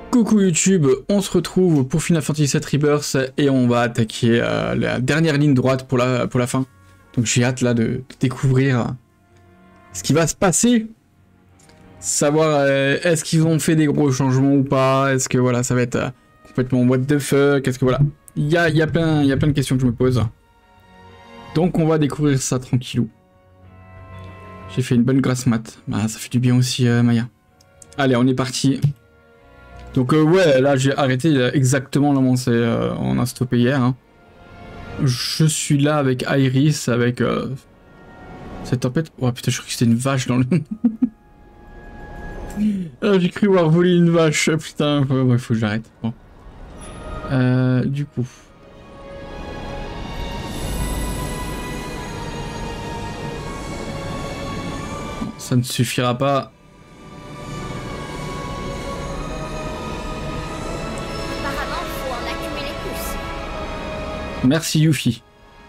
Coucou YouTube, on se retrouve pour Final Fantasy VII Rebirth et on va attaquer la dernière ligne droite pour la fin. Donc j'ai hâte là de découvrir ce qui va se passer. Savoir est-ce qu'ils ont fait des gros changements ou pas, est-ce que voilà ça va être complètement what the fuck, est-ce que voilà. Il y a plein de questions que je me pose. Donc on va découvrir ça tranquillou. J'ai fait une bonne grasse mat. Bah, ça fait du bien aussi Maya. Allez on est parti. Donc ouais, là j'ai arrêté exactement là où on a stoppé hier. Hein. Je suis là avec Iris, avec cette tempête. Oh putain, je crois que c'était une vache dans le... ah, j'ai cru voir voler une vache, putain, ouais, faut que j'arrête. Bon. Du coup... Bon, ça ne suffira pas. Merci Yuffie.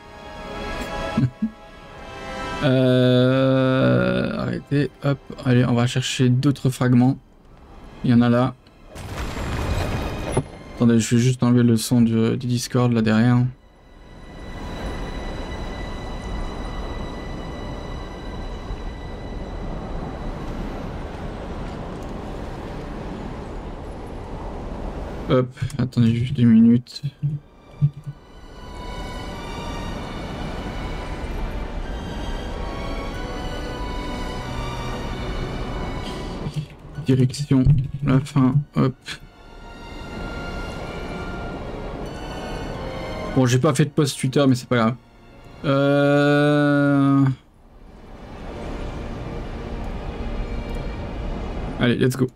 Arrêtez, hop, allez, on va chercher d'autres fragments. Il y en a là. Attendez, je vais juste enlever le son du Discord là derrière. Hop, attendez juste 2 minutes. Direction, la fin, hop. Bon, j'ai pas fait de post Twitter, mais c'est pas grave. Allez, let's go.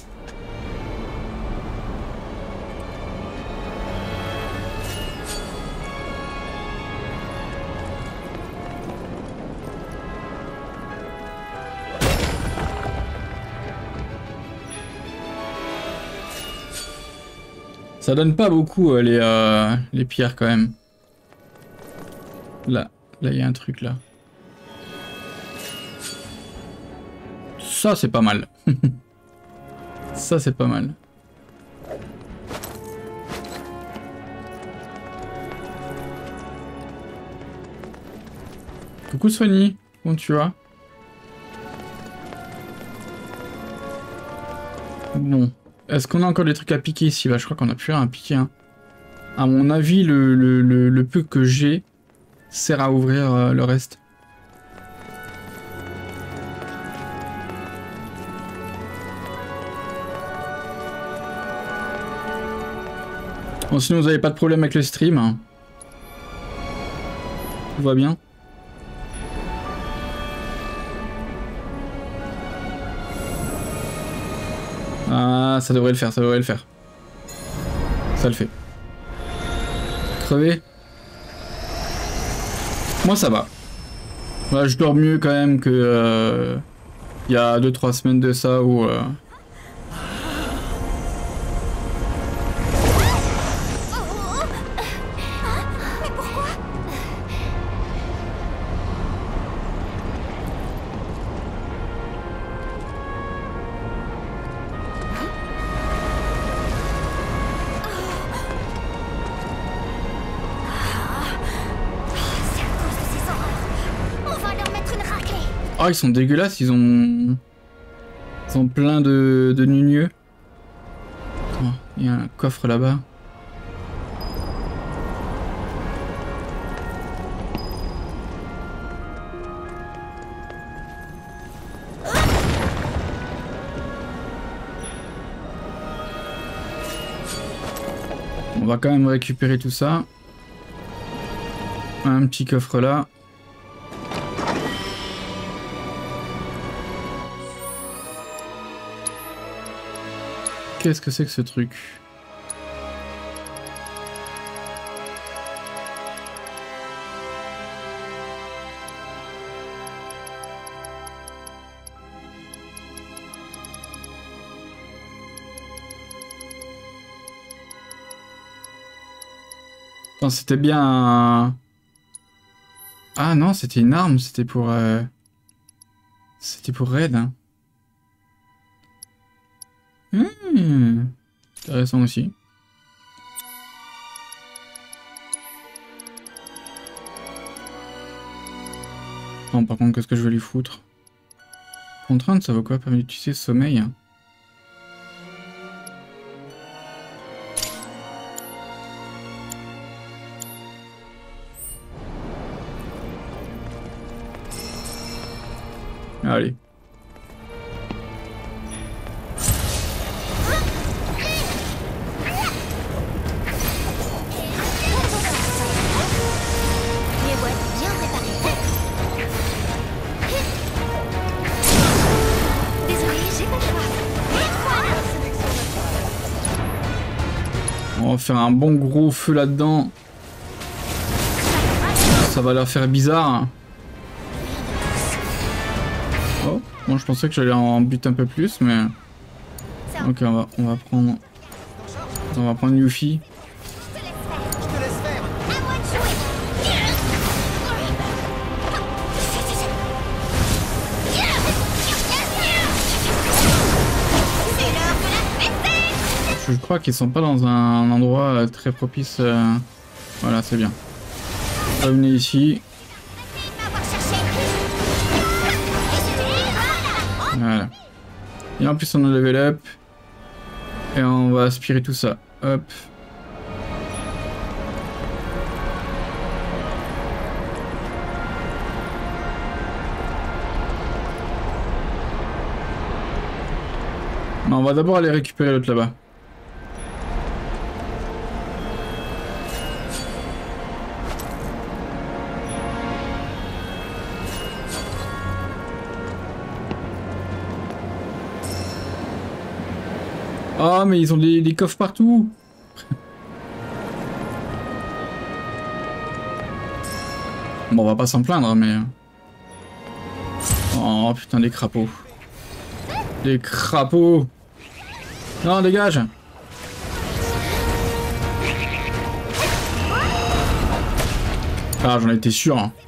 Ça donne pas beaucoup les pierres quand même. Là il y a un truc là. Ça c'est pas mal. Ça c'est pas mal. Coucou Sony, comment tu vas? Bon. Est-ce qu'on a encore des trucs à piquer ici? Bah, je crois qu'on a plus rien à piquer. Hein. À mon avis, le peu que j'ai sert à ouvrir le reste. Bon, sinon vous n'avez pas de problème avec le stream. Hein. Tout va bien. Ah, ça devrait le faire, ça devrait le faire. Ça le fait. Crevé. Moi ça va. Ouais, je dors mieux quand même que il y a 2-3 semaines de ça où ah, ils sont dégueulasses, ils ont plein de nugneux. Oh, il y a un coffre là-bas. On va quand même récupérer tout ça. Un petit coffre là. Qu'est-ce que c'est que ce truc? Non, c'était bien un... Ah non, c'était une arme, c'était pour... C'était pour Red. Hein. Intéressant aussi. Non, par contre, qu'est-ce que je vais lui foutre? Contrainte, ça vaut quoi? Permis d'utiliser sommeil. Allez. On va faire un bon gros feu là-dedans. Ça va leur faire bizarre. Oh, bon, je pensais que j'allais en buter un peu plus, mais... Ok, on va prendre Yuffie. Je crois qu'ils sont pas dans un endroit très propice. Voilà, c'est bien. Revenez ici. Voilà. Et en plus on a level up. Et on va aspirer tout ça. Hop. Non, on va d'abord aller récupérer l'autre là-bas. Oh, mais ils ont des coffres partout. Bon, on va pas s'en plaindre, mais... Oh, putain, des crapauds. Des crapauds. Non, dégage. Ah, j'en étais sûr. Hein.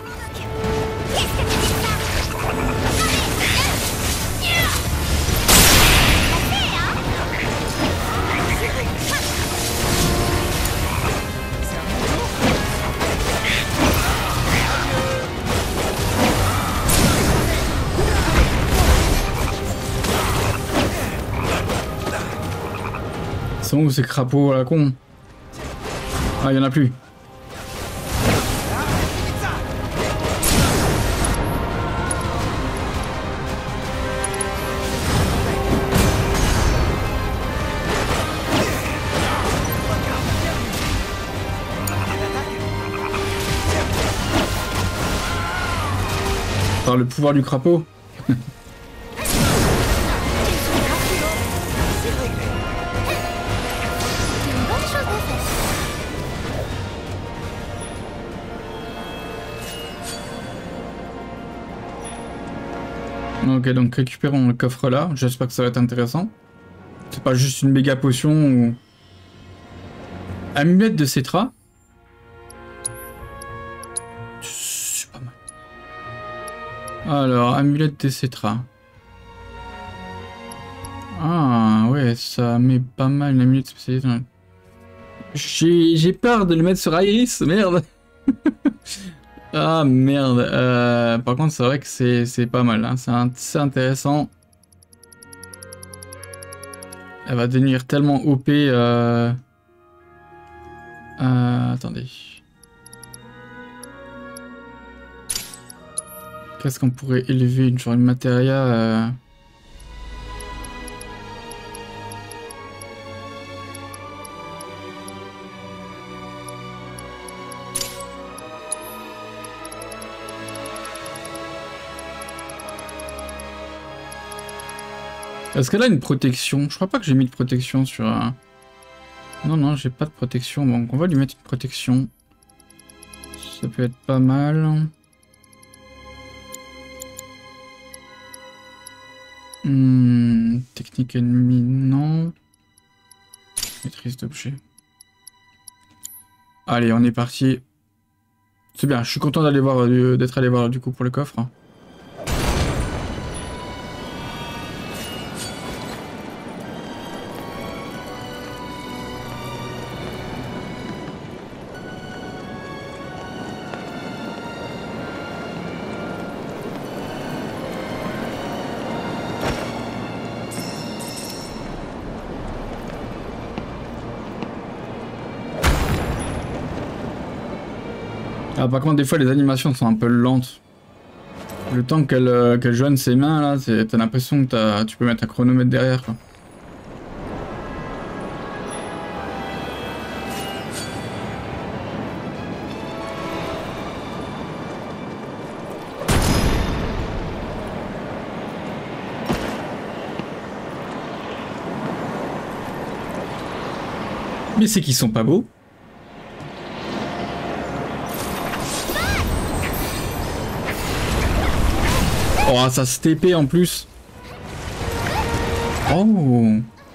Ils sont où ces crapauds à la con? Ah, il y en a plus. Par le pouvoir du crapaud. Ok, donc récupérons le coffre là. J'espère que ça va être intéressant. C'est pas juste une méga potion ou... Amulette de Cetra. C'est pas mal. Alors, amulette de Cetra. Ah ouais, ça met pas mal une amulette spécialisée. J'ai peur de le mettre sur Iris, merde. Ah merde. Par contre, c'est vrai que c'est pas mal. Hein. C'est intéressant. Elle va devenir tellement OP. Attendez. Qu'est-ce qu'on pourrait élever? Genre une matéria Est-ce qu'elle a une protection? Je crois pas que j'ai mis de protection sur... Non, non, j'ai pas de protection. Donc on va lui mettre une protection. Ça peut être pas mal. Technique ennemie, non. Maîtrise d'objet. Allez, on est parti. C'est bien, je suis content d'aller voir, d'être allé voir du coup pour le coffre. Ah, par contre, des fois, les animations sont un peu lentes. Le temps qu'elle joigne ses mains, là, t'as l'impression que tu peux mettre un chronomètre derrière, quoi. Mais c'est qu'ils sont pas beaux. Oh, ça se TP en plus. Oh.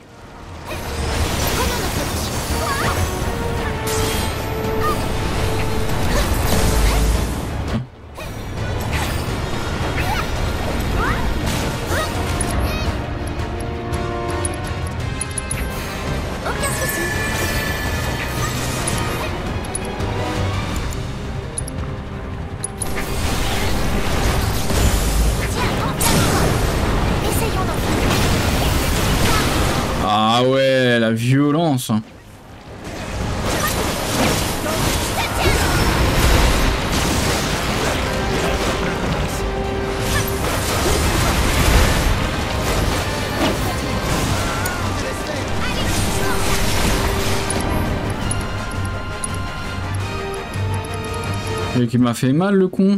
Ah ouais, la violence. Et qui m'a fait mal le con.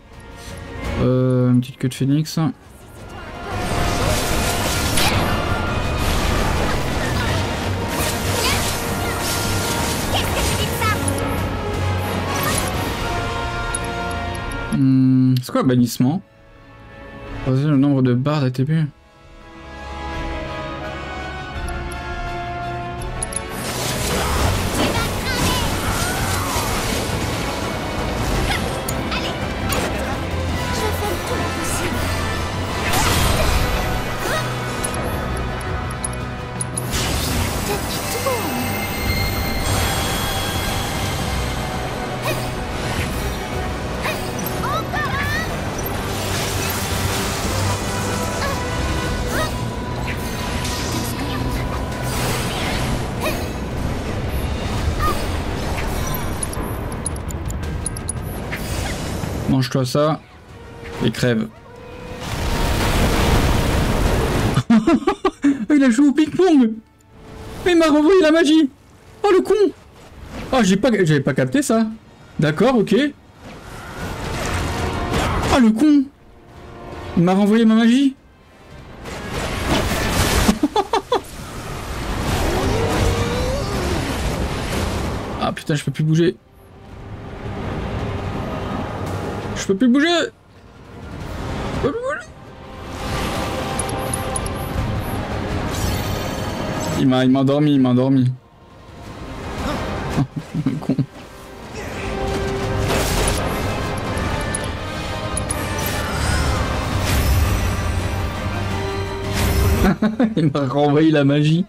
Une petite queue de phénix. C'est quoi bannissement? Le nombre de barres d'ATP. Mange-toi ça et crève. Il a joué au ping-pong. Mais il m'a renvoyé la magie. Oh le con. Oh j'avais pas capté ça. D'accord, ok. Oh le con. Il m'a renvoyé ma magie. Ah putain, je peux plus bouger. Je peux plus bouger. Je peux plus bouger. Il m'a endormi, il m'a endormi. Le con. Il m'a renvoyé la magie.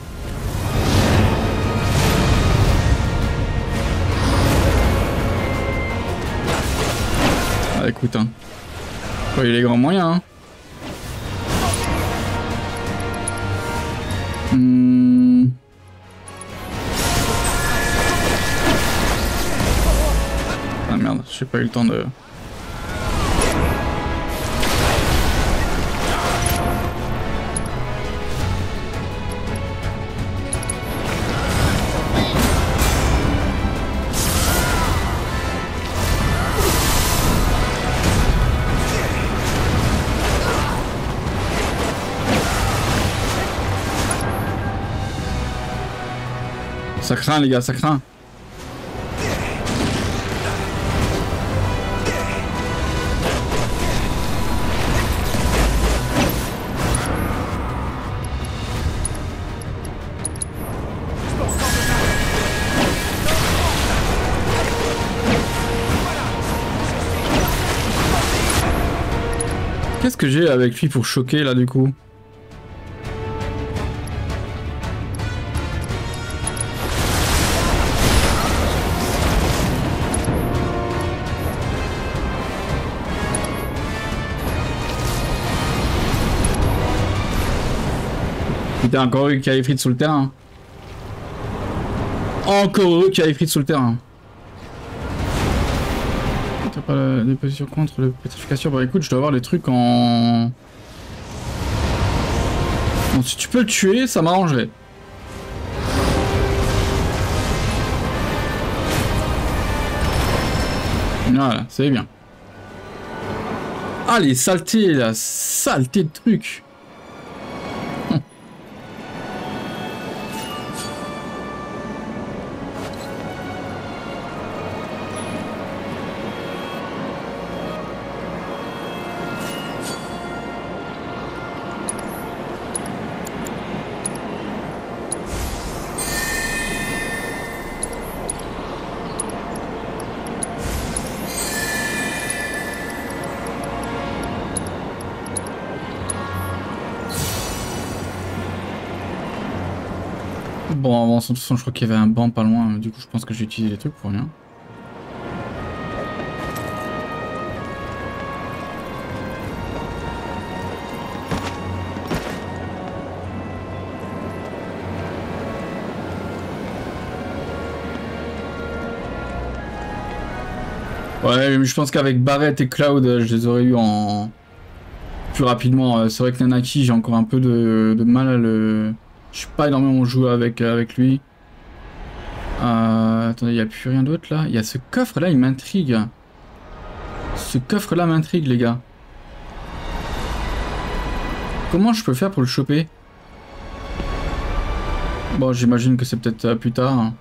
Ah, écoute, hein. Faut y les grands moyens, hein. Ah merde, j'ai pas eu le temps de... Ça craint les gars, ça craint. Qu'est-ce que j'ai avec lui pour choquer là du coup? Putain, encore eux qui a Ifrit sous le terrain. Encore eux qui a Ifrit sous le terrain. des positions contre le pétrification. Bah écoute, je dois avoir les trucs en... Bon, si tu peux le tuer, ça m'arrangerait. Voilà, c'est bien. Ah, les saletés, la saleté de trucs. Bon, avant, de toute façon, je crois qu'il y avait un banc pas loin. Du coup, je pense que j'ai utilisé les trucs pour rien. Ouais, mais je pense qu'avec Barrett et Cloud, je les aurais eu en... plus rapidement. C'est vrai que Nanaki, j'ai encore un peu de mal à le... Je suis pas énormément joué avec lui. Attendez, il n'y a plus rien d'autre là. Il y a ce coffre là, il m'intrigue. Ce coffre là m'intrigue, les gars. Comment je peux faire pour le choper? Bon, j'imagine que c'est peut-être plus tard. Hein.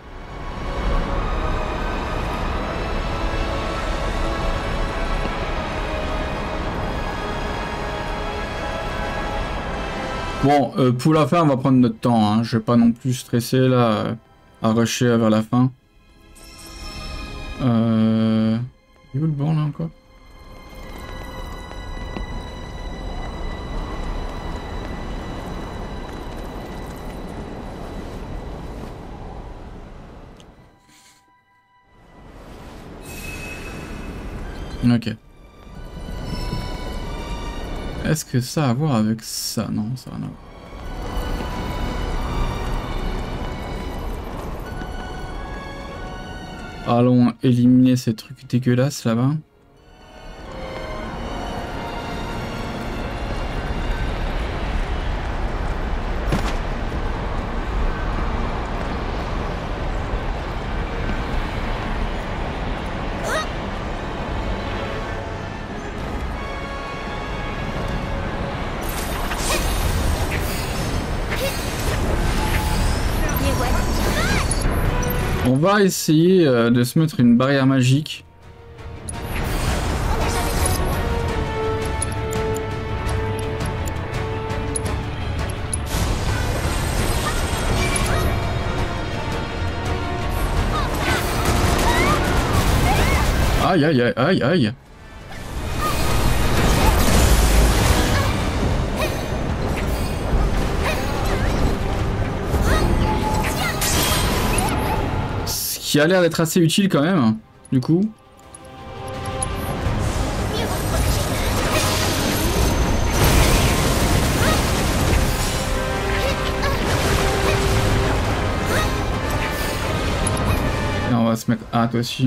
Bon, pour la fin, on va prendre notre temps. Hein. Je vais pas non plus stresser là, à rusher vers la fin. Il est où le banc là encore? Ok. Est-ce que ça a à voir avec ça? Non, ça n'a rien à voir. Allons éliminer ces trucs dégueulasses là-bas. On va essayer de se mettre une barrière magique. Aïe aïe aïe aïe aïe. Qui a l'air d'être assez utile quand même, du coup. Et on va se mettre... Ah, toi aussi.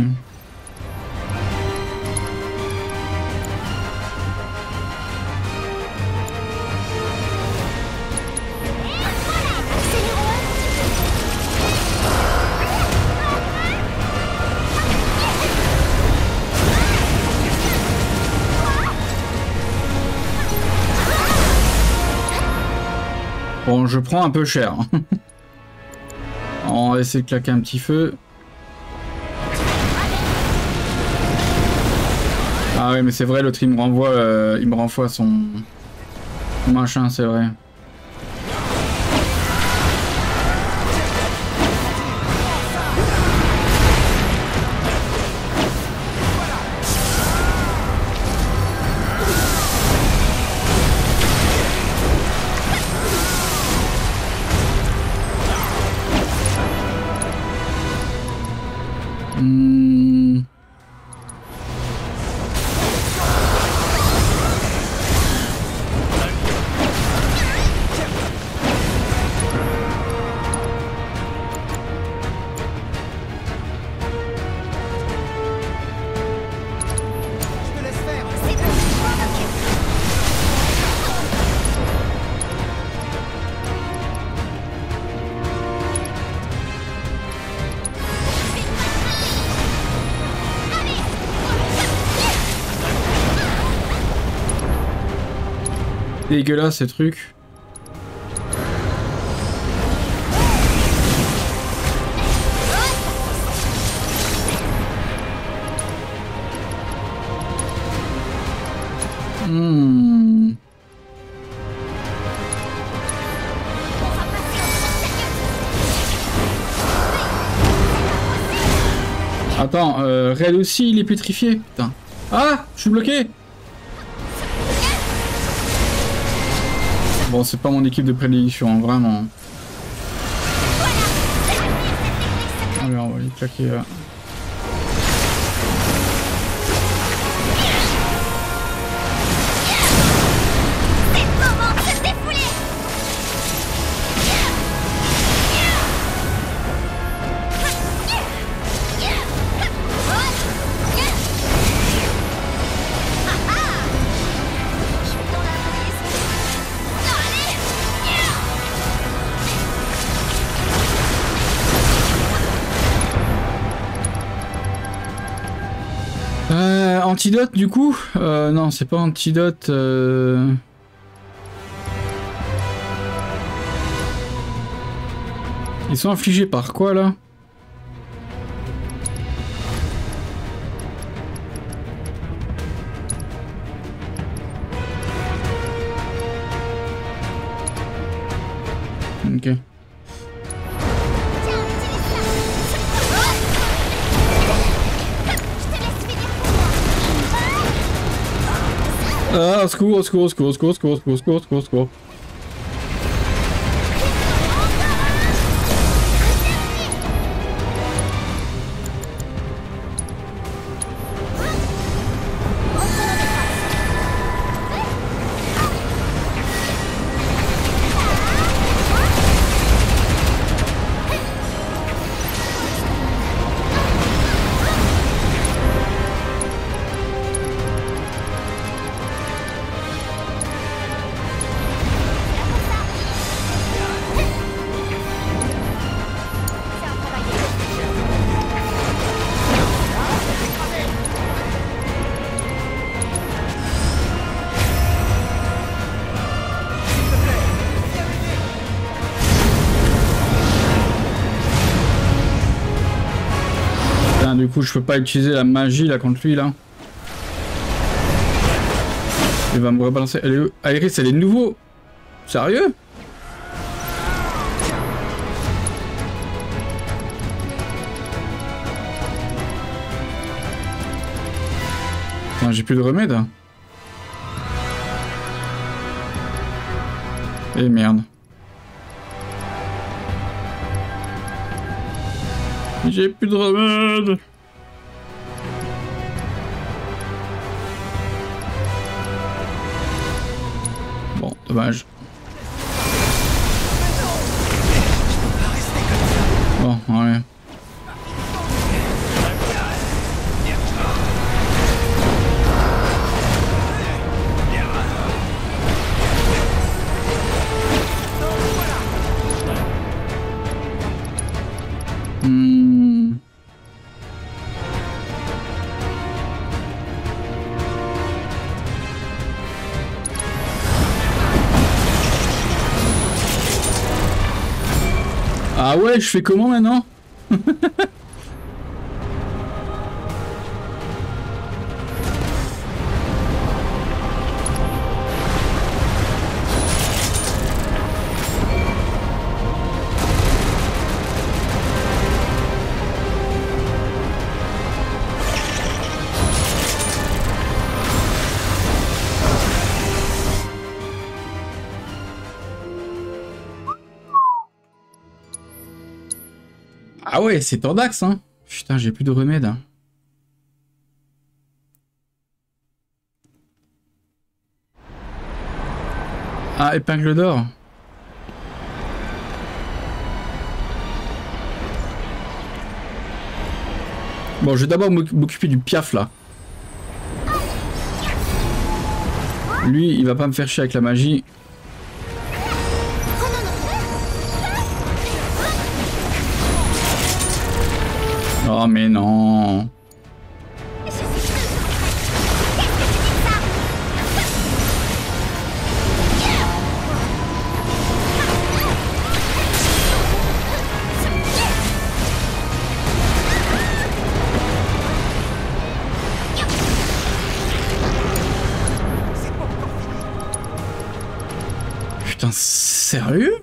Bon, je prends un peu cher. On va essayer de claquer un petit feu. Ah oui, mais c'est vrai, l'autre il me renvoie son machin, c'est vrai. dégueulasse ces trucs. Attends, Red aussi, il est pétrifié. Putain. Ah, je suis bloqué. Bon, c'est pas mon équipe de prédilection, hein, vraiment. Allez, on va lui claquer là. Antidote du coup non, c'est pas antidote. Ils sont affligés par quoi là? Ok. Ah, au secours, au secours, au secours, au secours, au secours, au secours, au secours, au secours, au secours. Du coup, je peux pas utiliser la magie là contre lui là. Il va me rebalancer. Elle est où? Iris, elle est nouveau. Sérieux? J'ai plus de remède. Et merde. J'ai plus de remède. Bon, dommage. Bon, ouais. Ah ouais, je fais comment maintenant? Ah ouais, c'est Tordax, hein. Putain, j'ai plus de remède. Ah, épingle d'or. Bon, je vais d'abord m'occuper du piaf, là. Lui, il va pas me faire chier avec la magie. Oh mais non. Putain, sérieux?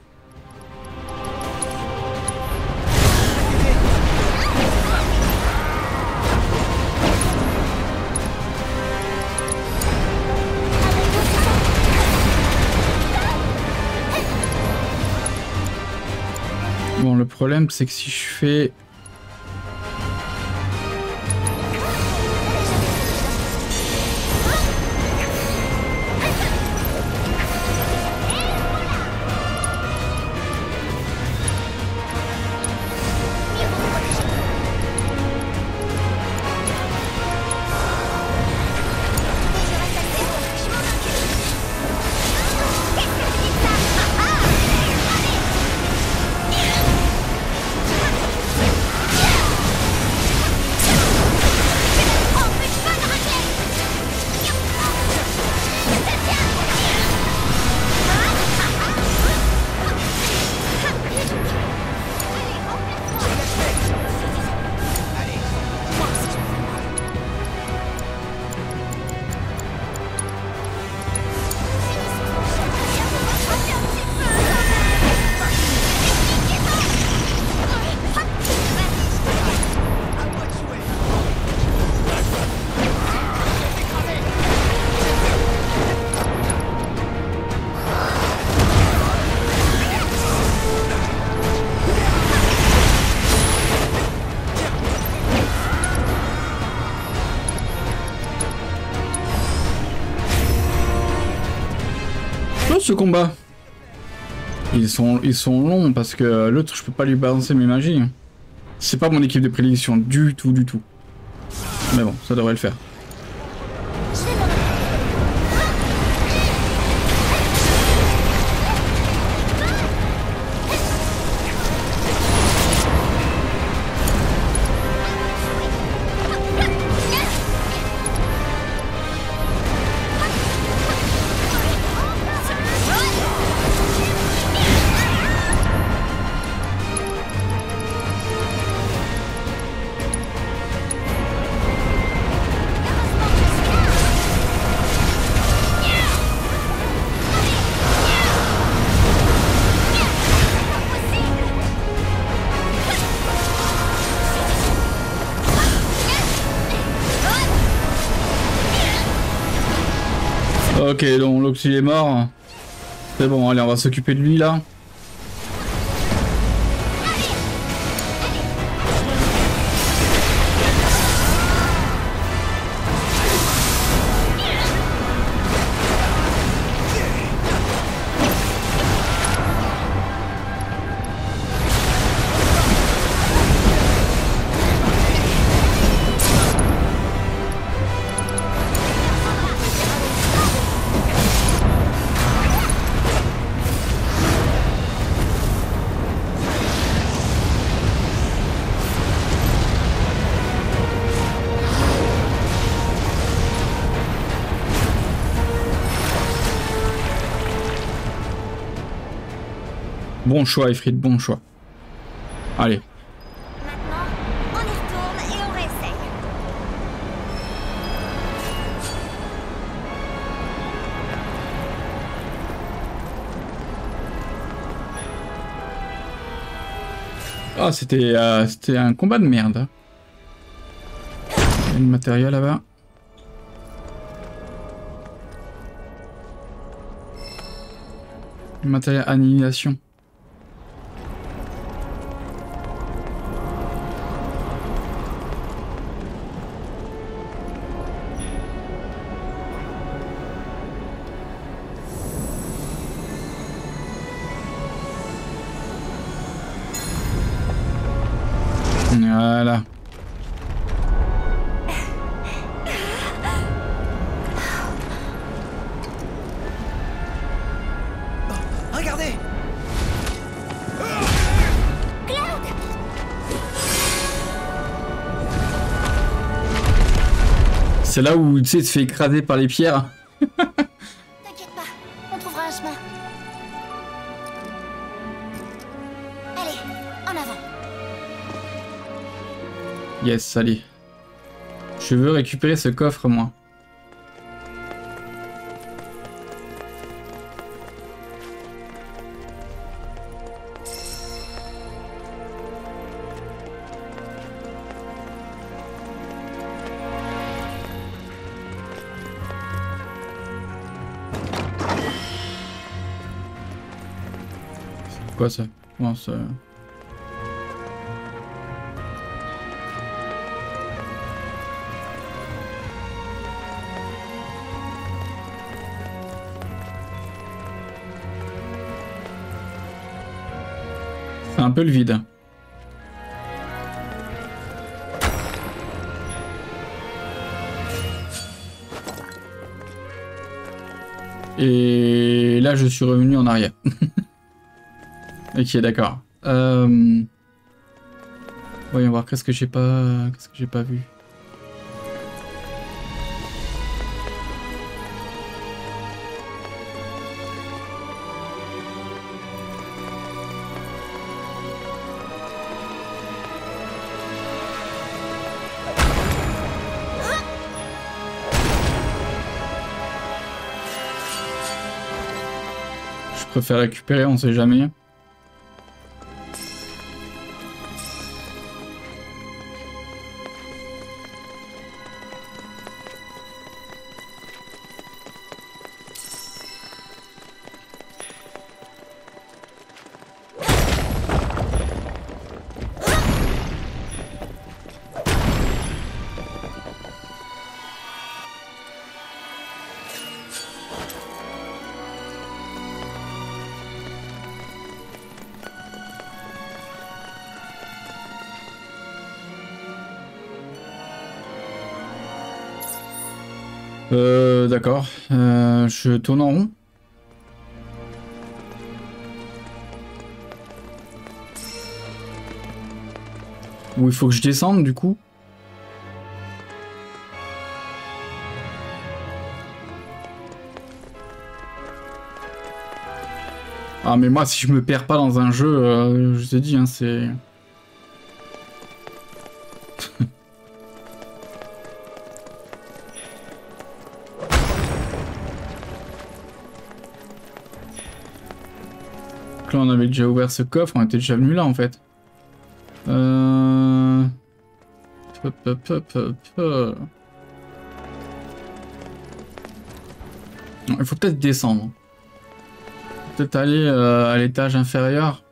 Bon, le problème, c'est que si je fais... Ce combat, ils sont longs parce que l'autre je peux pas lui balancer mes magies. C'est pas mon équipe de prédiction du tout. Mais bon, ça devrait le faire. Ok, donc Lox il est mort. C'est bon, allez, on va s'occuper de lui là. Bon choix, Ifrit, bon choix. Allez. Maintenant, on y retourne et on réessaye. Ah, c'était un combat de merde. Il y a du matériel là-bas. Matériel annihilation. Voilà. Regardez! C'est là où tu sais, tu te fais écraser par les pierres. T'inquiète pas, on trouvera un chemin. Allez, en avant. Yes, allez. Je veux récupérer ce coffre, moi. quoi ça? Comment ça... C'est un peu le vide. Et là, je suis revenu en arrière. Ok, d'accord. Voyons voir, qu'est-ce que j'ai pas vu. Je préfère récupérer, on sait jamais. D'accord. Je tourne en rond. Ou il faut que je descende du coup. Ah mais moi si je me perds pas dans un jeu, je te dis hein, c'est... Là on avait déjà ouvert ce coffre, on était déjà venu là en fait. Il faut peut-être descendre. Peut-être aller à l'étage inférieur.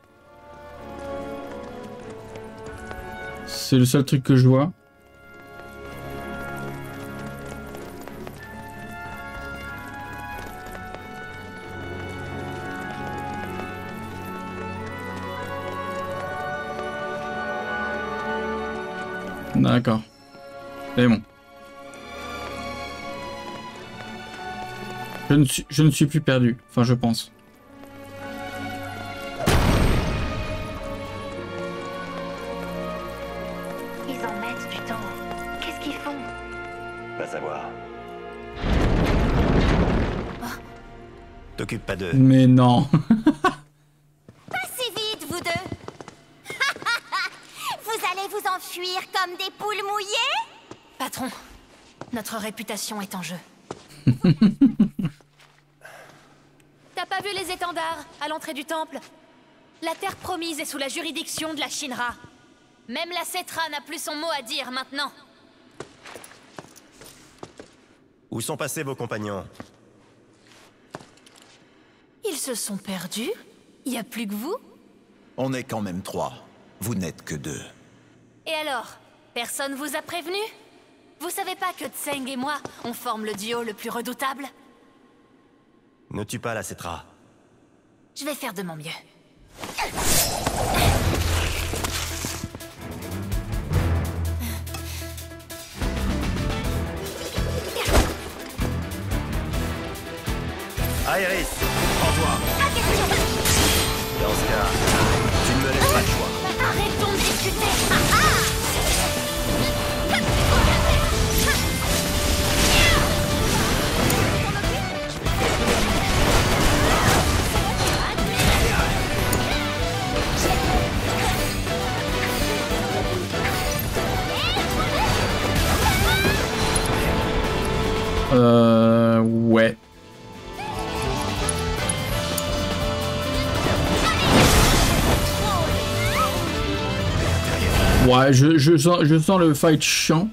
C'est le seul truc que je vois. D'accord. C'est bon. Je ne suis plus perdu. Enfin, je pense. Ils en mettent du temps. Qu'est-ce qu'ils font? Va savoir. T'occupe pas d'eux. Mais non. Pas si vite, vous deux. Vous allez vous enfuir comme des poules mouillées? Patron, notre réputation est en jeu. T'as pas vu les étendards à l'entrée du temple? La terre promise est sous la juridiction de la Shinra. Même la Cetra n'a plus son mot à dire maintenant. Où sont passés vos compagnons? Ils se sont perdus? Y a plus que vous? On est quand même 3. Vous n'êtes que 2. Et alors? Personne vous a prévenu? Vous savez pas que Tseng et moi, on forme le duo le plus redoutable? Ne tue pas la Cetra. Je vais faire de mon mieux. Aéris, en toi. Dans ce cas, tu ne me laisses pas le choix. Arrêtons de discuter! Ouais. Ouais, je sens le fight chiant.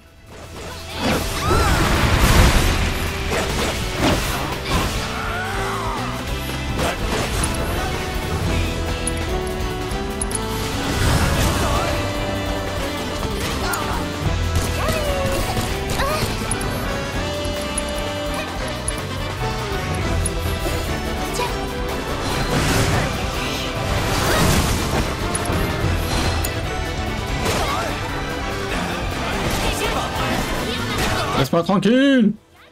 Laisse-moi tranquille.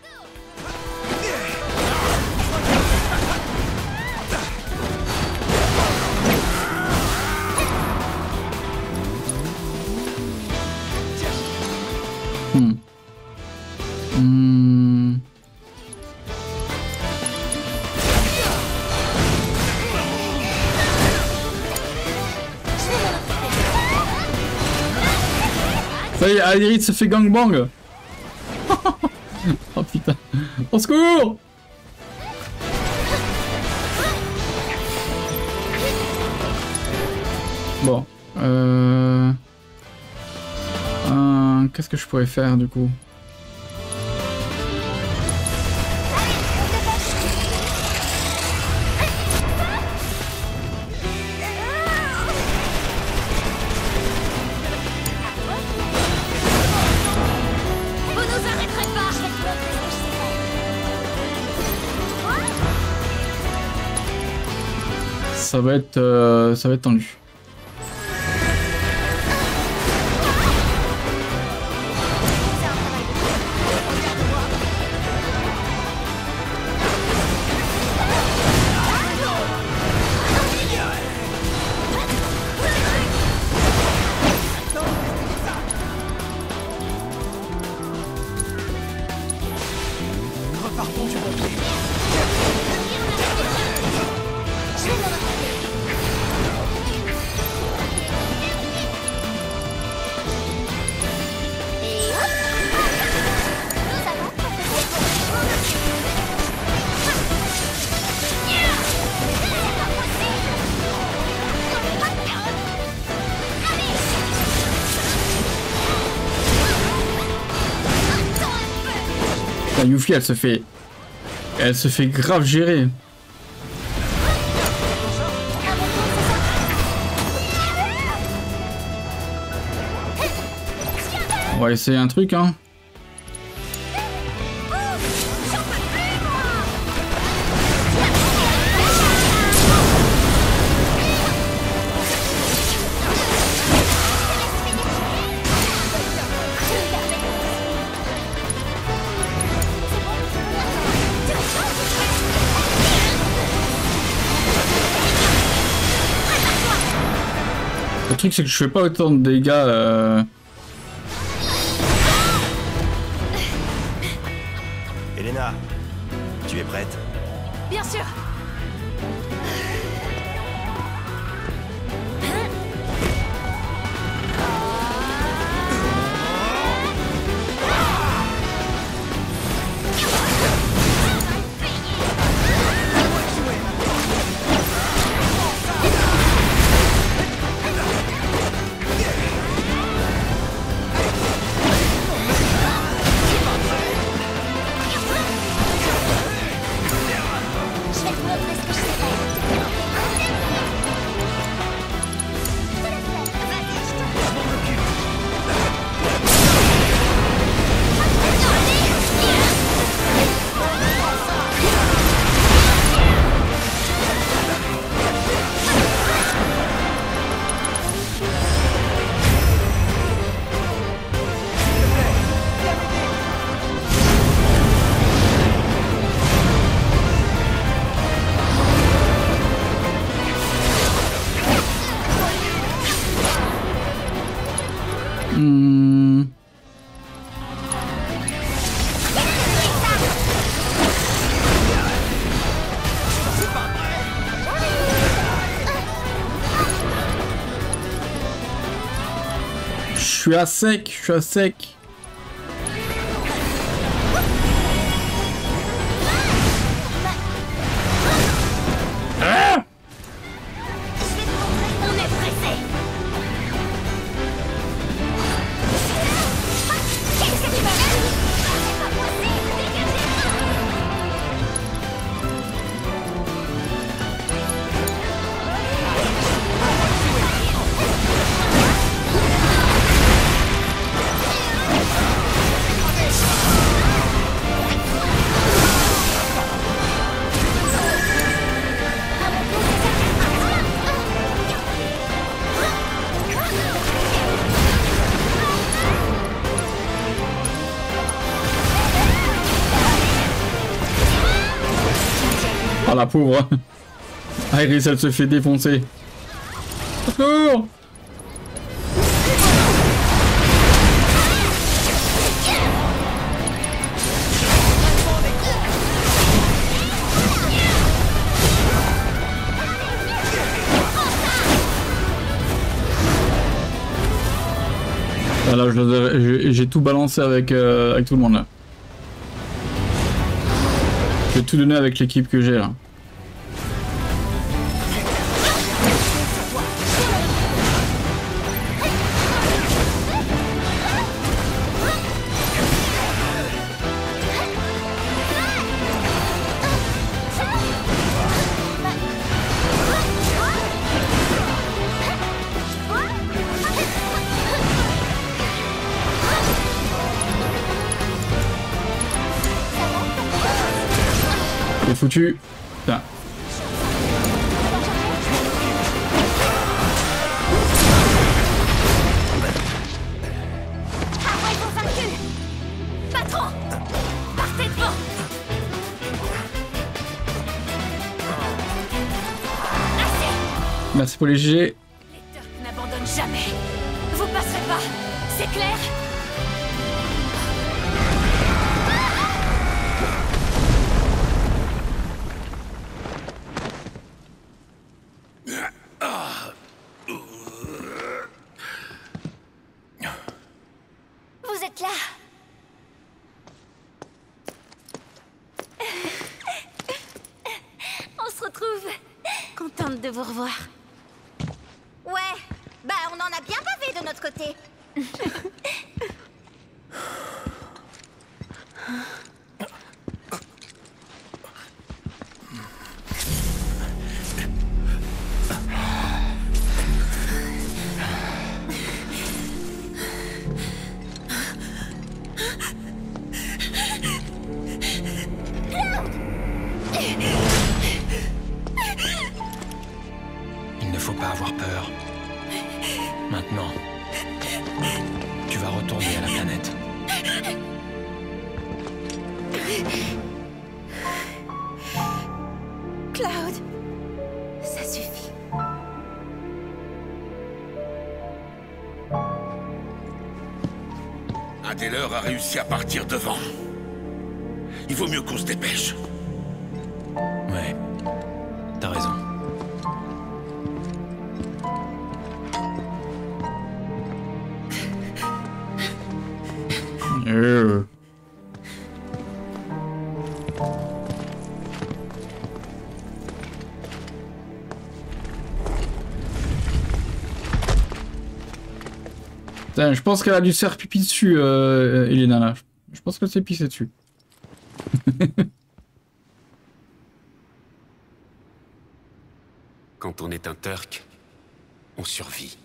Ça y est, Aerith se fait gangbang. Oh putain. Au secours. Bon. Qu'est-ce que je pourrais faire du coup? Ça va être tendu. Repartons du bon pied. La Yuffie, elle se fait grave gérer. On va essayer un truc, hein. Le truc, c'est que je fais pas autant de dégâts. Elena, tu es prête? Bien sûr. Je suis à sec. Ah! On est pressé. Qu'est-ce que tu veux faire? C'est pas possible, dégagez-moi. Oh la pauvre. Iris, elle se fait défoncer. Au secours! Voilà, j'ai tout balancé avec tout le monde là. J'ai tout donné avec l'équipe que j'ai là. C'est foutu. Putain. Patron, partez devant. Merci pour les GG. Les Turcs n'abandonnent jamais. Vous passerez pas, c'est clair? Vous êtes là. On se retrouve. Contente de vous revoir. Ouais, bah on en a bien bavé de notre côté. Il ne faut pas avoir peur. Maintenant, tu vas retourner à la planète. Cloud, ça suffit. Adler a réussi à partir devant. Il vaut mieux qu'on se dépêche. Ouais, t'as raison. Putain, je pense qu'elle a dû se faire pipi dessus, Elena là. Je pense qu'elle s'est pissée dessus. Quand on est un Turc, on survit.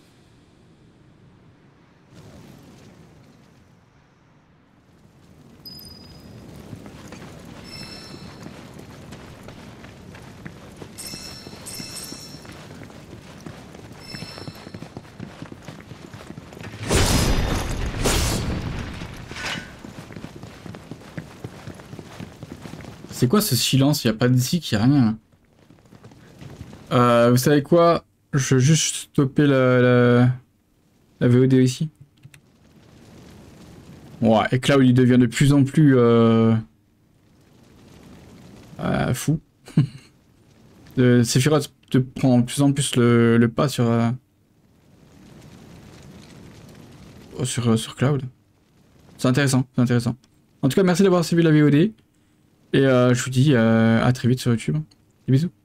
C'est quoi ce silence? Il n'y a pas de zik, il n'y a rien. Vous savez quoi? Je vais juste stopper la VOD ici. Ouais, et Cloud il devient de plus en plus fou. Sephiroth te prend de plus en plus le pas sur Cloud. C'est intéressant, c'est intéressant. En tout cas, merci d'avoir suivi la VOD. Et je vous dis à très vite sur YouTube. Des bisous.